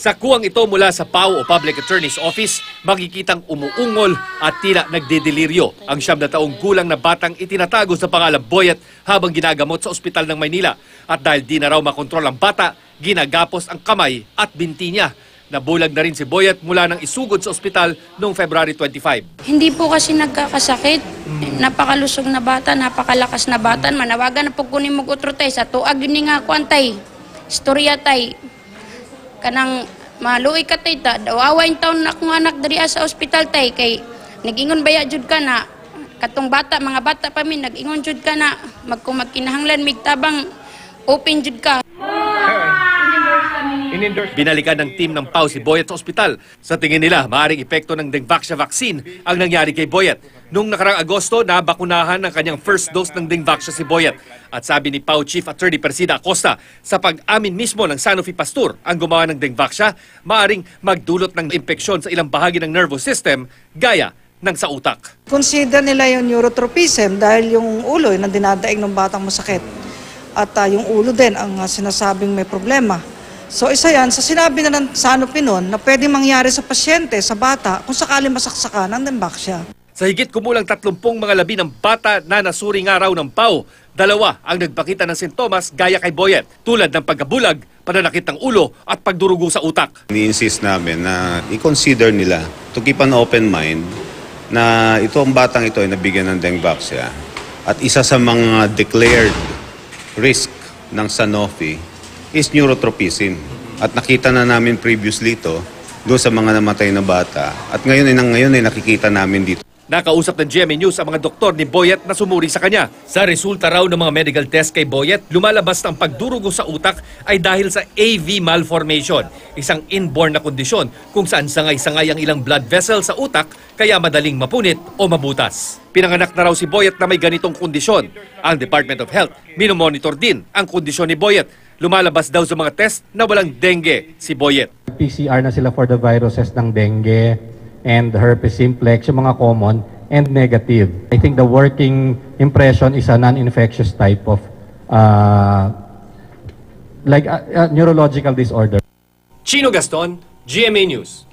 Sa kuwang ito mula sa PAO o Public Attorney's Office, makikitang umuungol at tila nagdedeliryo ang 9 na taong gulang na batang itinatago sa pangalang Boyet habang ginagamot sa ospital ng Maynila. At dahil di na raw makontrol ang bata, ginagapos ang kamay at binti niya. Nabulag na rin si Boyet mula nang isugod sa ospital noong February 25. Hindi po kasi nagkakasakit. Napakalusog na bata, napakalakas na bata. Manawagan na po kunin mo utro tay sa tuag yun nga kuantay. Istorya tay. Kanang maluoy ka tay ta. Dawawain taon na akong anak dari sa ospital tay. Kay nag-ingon baya jud ka na. Katong bata, mga bata pa min, nag-ingon jud ka na. Magkumakinahanglan, migtabang, open jud ka. Binalikan ng team ng PAO si Boyet sa ospital. Sa tingin nila, maaaring epekto ng Dengvaxia vaccine ang nangyari kay Boyet. Noong nakarang Agosto, nabakunahan ng kanyang first dose ng Dengvaxia si Boyet. At sabi ni PAO Chief Attorney Persida Acosta, sa pag-amin mismo ng Sanofi Pasteur ang gumawa ng Dengvaxia, maaaring magdulot ng impeksyon sa ilang bahagi ng nervous system, gaya ng sa utak. Consider nila yung neurotropism dahil yung ulo yung dinadaig ng batang masakit. At yung ulo din ang sinasabing may problema. So isa yan, sa sinabi na ng Sanofi noon na pwedeng mangyari sa pasyente, sa bata, kung sakali masaksakan ng Dengvaxia. Sa higit kumulang 30 mga labi ng bata na nasuri nga raw ng PAO, 2 ang nagpakita ng sintomas gaya kay Boyet, tulad ng pagkabulag, pananakit ng ulo at pagdurugo sa utak. Ni-insist namin na i-consider nila to keep an open mind na ito ang batang ito ay nabigyan ng Dengvaxia. At isa sa mga declared risk ng Sanofi is neurotropism. At nakita na namin previously ito doon sa mga namatay na bata. At ngayon ay nakikita namin dito. Nakausap ng GMA News ang mga doktor ni Boyet na sumuri sa kanya. Sa resulta raw ng mga medical test kay Boyet, lumalabas na ang pagdurugo sa utak ay dahil sa AV malformation, isang inborn na kondisyon kung saan sangay-sangay ang ilang blood vessel sa utak kaya madaling mapunit o mabutas. Pinanganak na raw si Boyet na may ganitong kondisyon. Ang Department of Health minomonitor din ang kondisyon ni Boyet. Lumalabas daw sa mga test na walang dengue si Boyet. PCR na sila for the viruses ng dengue and herpes simplex, yung mga common and negative. I think the working impression is a non-infectious type of neurological disorder. Chino Gaston, GMA News.